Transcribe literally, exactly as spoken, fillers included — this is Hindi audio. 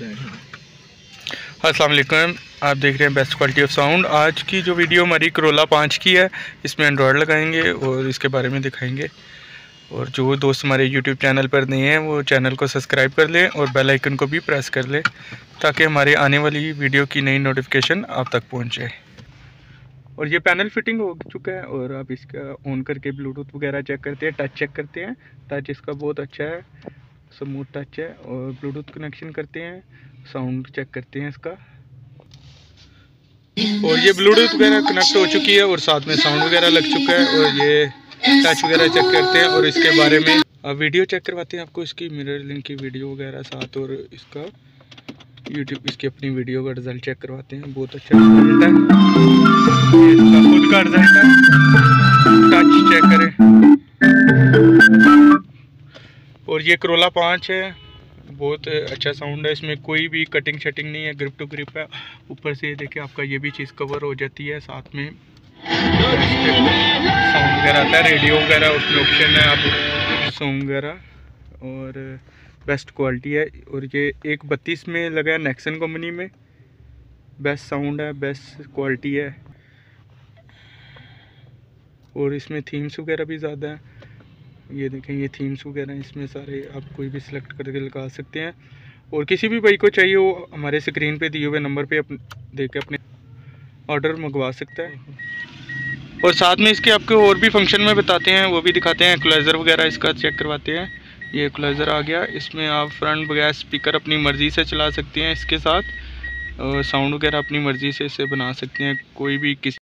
अस्सलाम वालेकुम, आप देख रहे हैं बेस्ट क्वालिटी ऑफ साउंड। आज की जो वीडियो हमारी करोला पाँच की है, इसमें एंड्रॉयड लगाएंगे और इसके बारे में दिखाएंगे। और जो दोस्त हमारे यूट्यूब चैनल पर नए हैं वो चैनल को सब्सक्राइब कर लें और बेल आइकन को भी प्रेस कर लें ताकि हमारे आने वाली वीडियो की नई नोटिफिकेशन आप तक पहुँचे। और ये पैनल फिटिंग हो चुका है और आप इसका ऑन करके ब्लूटूथ वगैरह चेक करते हैं, टच चेक करते हैं। टच इसका बहुत अच्छा है, स्मूथ टच है। और ब्लूटूथ कनेक्शन करते हैं, साउंड चेक करते हैं इसका। और ये ब्लूटूथ वगैरह कनेक्ट हो चुकी है और साथ में साउंड वगैरह लग चुका है। और ये टच वगैरह चेक करते हैं और इसके बारे में अब वीडियो चेक करवाते हैं आपको, इसकी मिरर लिंक की वीडियो वगैरह साथ, और इसका यूट्यूब इसकी अपनी वीडियो का रिजल्ट चेक करवाते हैं। बहुत अच्छा रिजल्ट है, ये इसका खुद का रिजल्ट है। टच चेक करें। और ये करोला पाँच है, बहुत अच्छा साउंड है, इसमें कोई भी कटिंग शटिंग नहीं है, ग्रिप टू ग्रिप है। ऊपर से देखिए आपका ये भी चीज़ कवर हो जाती है, साथ में साउंड वगैरह आता है, रेडियो वगैरह उसमें ऑप्शन है, आप सॉन्ग वगैरह। और बेस्ट क्वालिटी है। और ये एक बत्तीस में लगा है नेक्सन कंपनी में। बेस्ट साउंड है, बेस्ट क्वालिटी है। और इसमें थीम्स वगैरह भी ज़्यादा है, ये देखें, ये थीम्स वगैरह इसमें सारे आप कोई भी सिलेक्ट करके लगा सकते हैं। और किसी भी भाई को चाहिए वो हमारे स्क्रीन पे दिए हुए नंबर पे अपने दे के अपने ऑर्डर मंगवा सकता है। और साथ में इसके आपको और भी फंक्शन में बताते हैं, वो भी दिखाते हैं। इक्वलाइज़र वगैरह इसका चेक करवाते हैं। ये इक्वलाइज़र आ गया, इसमें आप फ्रंट वगैरह स्पीकर अपनी मर्ज़ी से चला सकते हैं इसके साथ। और साउंड वगैरह अपनी मर्ज़ी से इसे बना सकते हैं, कोई भी किसी